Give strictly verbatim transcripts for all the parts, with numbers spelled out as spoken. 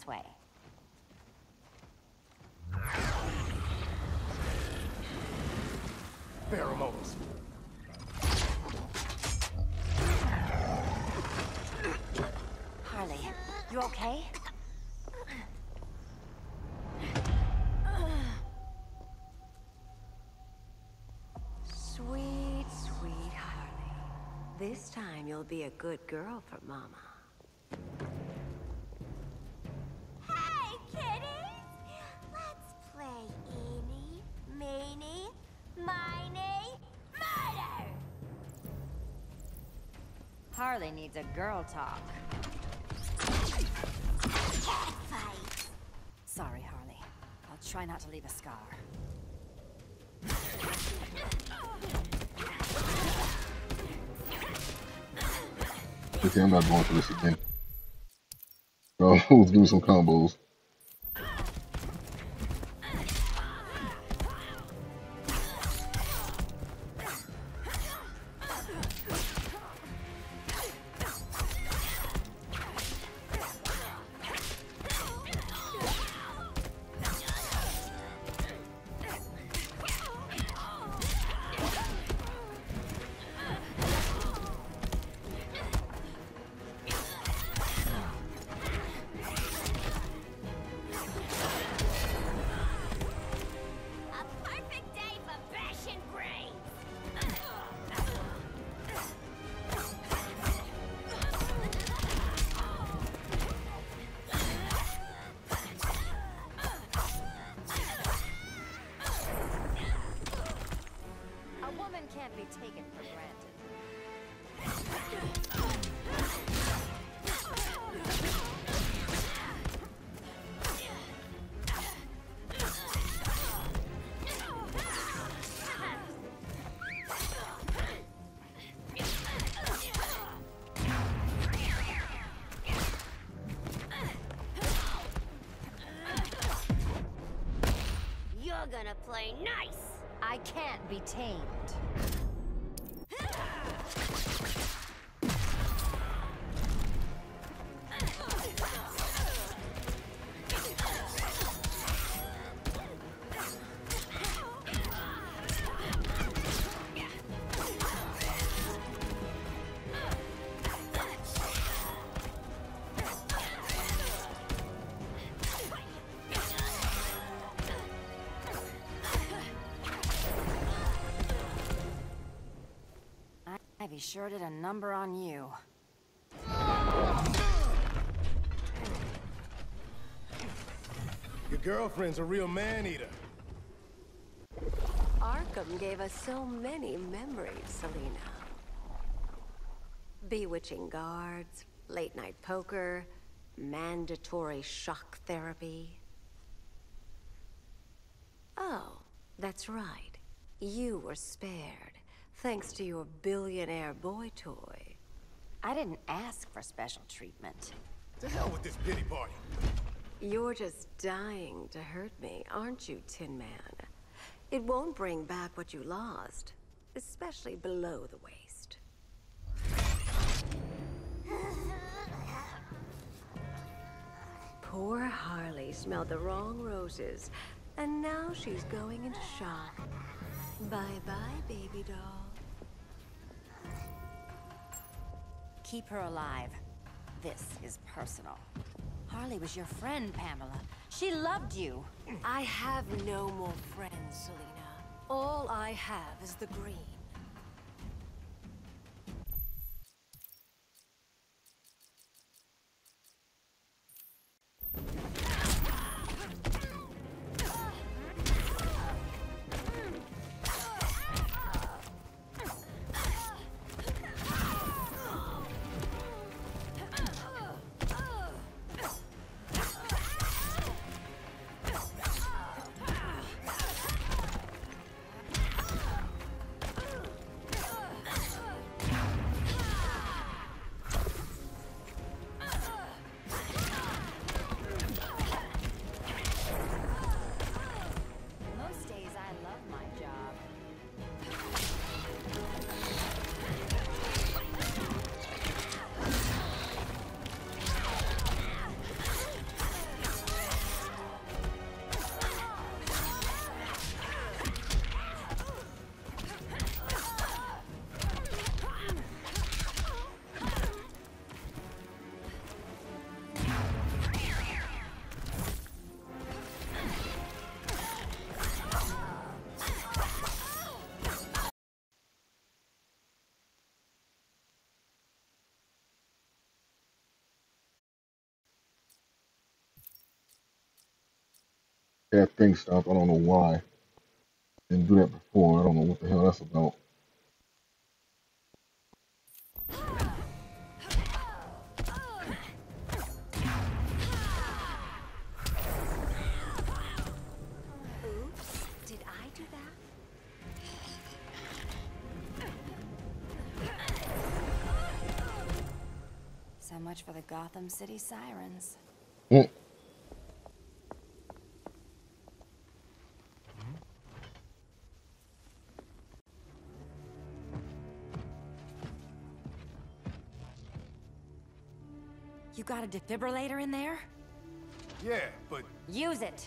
this way. Pheromones. Harley, you okay? Sweet, sweet Harley. This time you'll be a good girl for Mama. Hey, kiddies! Let's play Eeny, Meeny, Miny, Murder! Harley needs a girl talk. Cat fight! Sorry, Harley. I'll try not to leave a scar. Okay, I'm not going for this again. So let's do some combos. A perfect day for bashing brains! A woman can't be taken for granted. You're gonna play nice! I can't be tamed. Ivy sure did a number on you. Your girlfriend's a real man-eater. Arkham gave us so many memories, Selena. Bewitching guards, late-night poker, mandatory shock therapy. Oh, that's right. You were spared, thanks to your billionaire boy toy. I didn't ask for special treatment. To hell with this pity party. You're just dying to hurt me, aren't you, Tin Man? It won't bring back what you lost, especially below the waist. Poor Harley smelled the wrong roses, and now she's going into shock. Bye-bye, baby doll. Keep her alive. This is personal. Harley was your friend, Pamela. She loved you. I have no more friends, Selena. All I have is the green. That thing stopped. I don't know why. Didn't do that before. I don't know what the hell that's about. Oops, did I do that? So much for the Gotham City sirens. Mm. You got a defibrillator in there? Yeah, but Use it.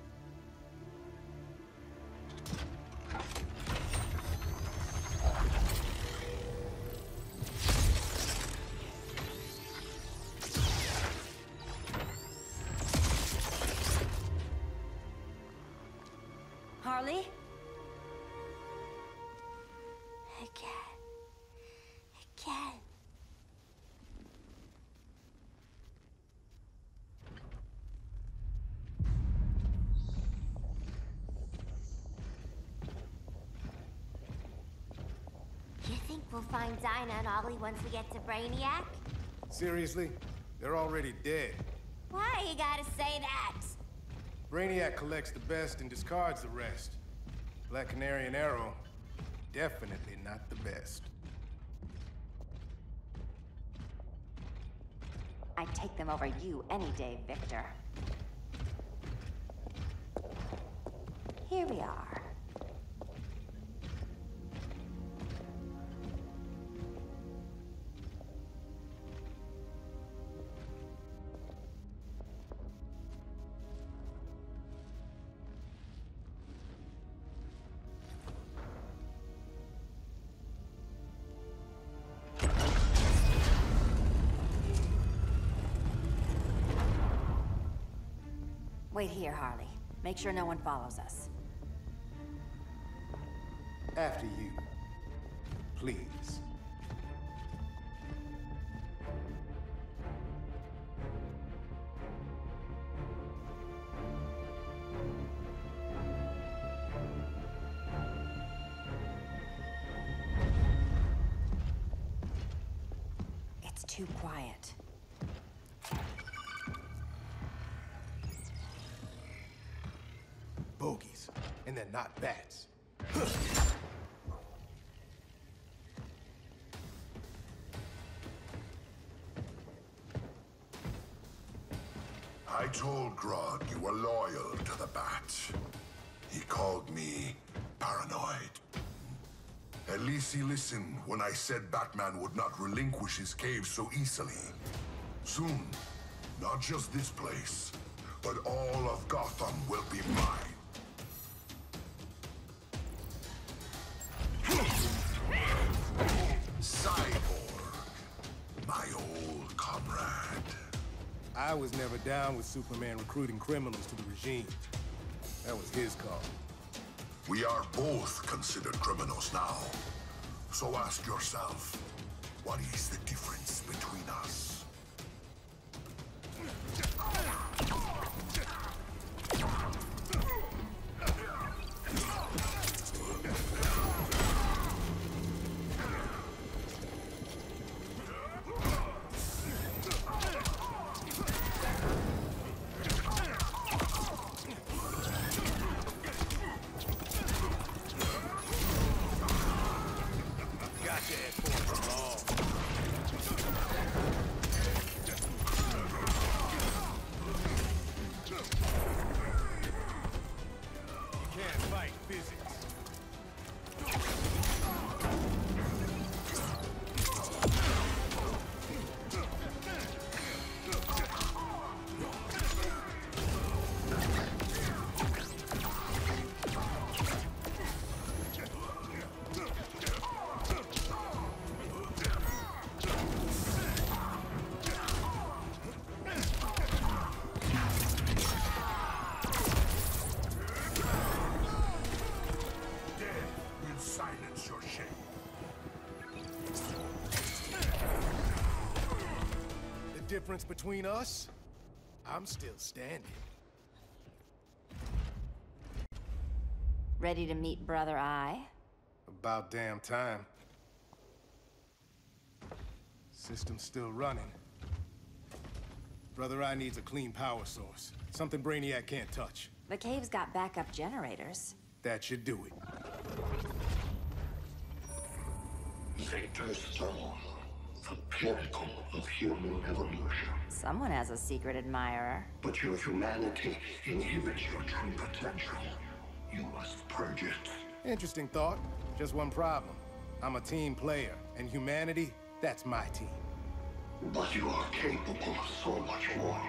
Harley? I can't. I can't. You think we'll find Dinah and Ollie once we get to Brainiac? seriously? They're already dead. Why you gotta say that? Brainiac collects the best and discards the rest. Black Canary and Arrow, definitely not the best. I'd take them over you any day, Victor. Here we are. Wait here, Harley. Make sure no one follows us. After you. Please. It's too quiet. Bogies. And they're not bats. I told Grodd you were loyal to the Bat. He called me paranoid. At least he listened when I said Batman would not relinquish his cave so easily. Soon, not just this place, but all of Gotham will be mine. Cyborg, my old comrade. I was never down with Superman recruiting criminals to the regime. That was his call. We are both considered criminals now. So ask yourself, what is the difference between us? Difference between us? I'm still standing. Ready to meet Brother Eye? About damn time. System's still running. Brother Eye needs a clean power source. Something Brainiac can't touch. The cave's got backup generators. That should do it. Victor's Stone, the pinnacle of human evolution. Someone has a secret admirer. But your humanity inhibits your true potential. You must purge it. Interesting thought. Just one problem. I'm a team player, and humanity, that's my team. But you are capable of so much more.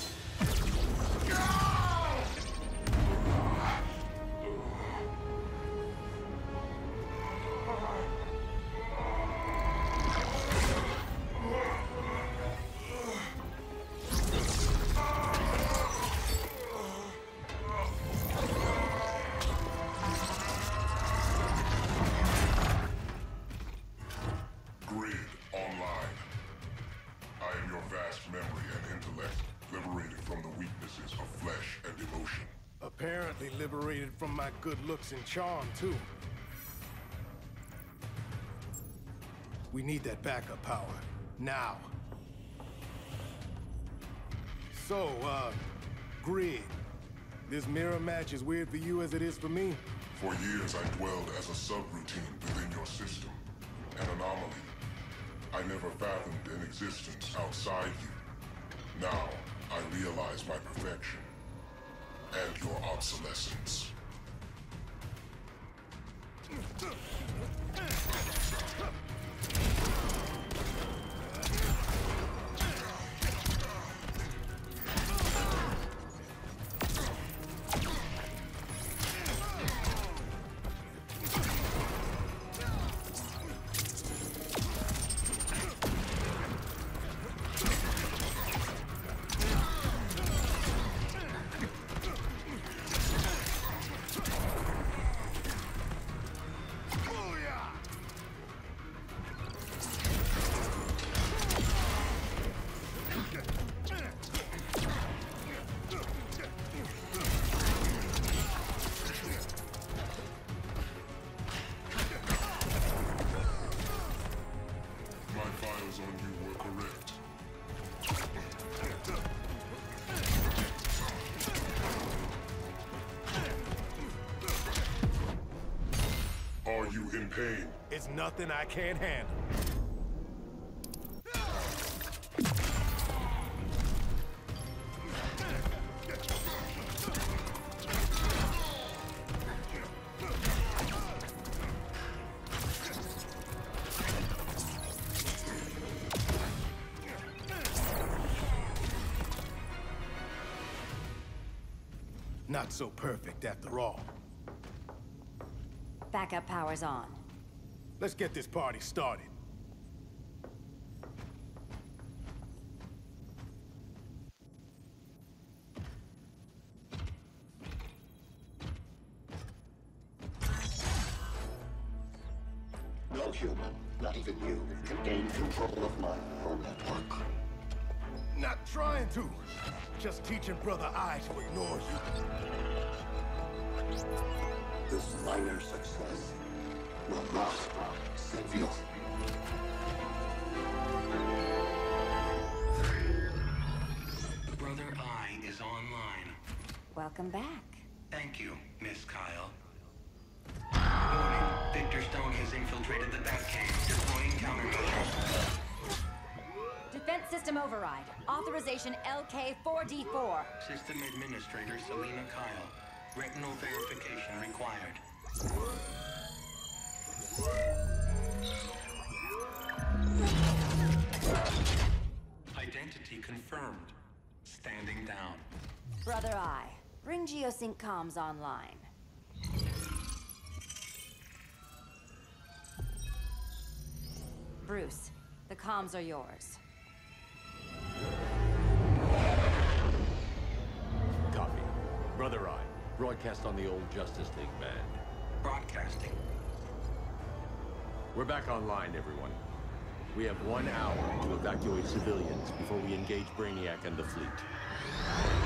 Apparently liberated from my good looks and charm, too. We need that backup power. Now. So, uh, Grid. This mirror match is weird for you as it is for me? For years, I dwelled as a subroutine within your system. An anomaly. I never fathomed an existence outside you. Now, I realize my perfection. And your obsolescence. Are you in pain? It's nothing I can't handle. Not so perfect after all. Backup power's on. Let's get this party started. No human, not even you, can gain control of my neural network. Not trying to. Just teaching Brother Eye to ignore you. This minor success will last save you. Brother Eye is online. Welcome back. Thank you, Miss Kyle. Warning, Victor Stone has infiltrated the Batcave, deploying countermeasures. Defense system override. Authorization L K four D four. System Administrator Selena Kyle. Retinal verification required. Identity confirmed. Standing down. Brother Eye, bring Geosync comms online. Bruce, the comms are yours. Copy. Brother Eye, broadcast on the old Justice League band. Broadcasting. We're back online, everyone. We have one hour to evacuate civilians before we engage Brainiac and the fleet.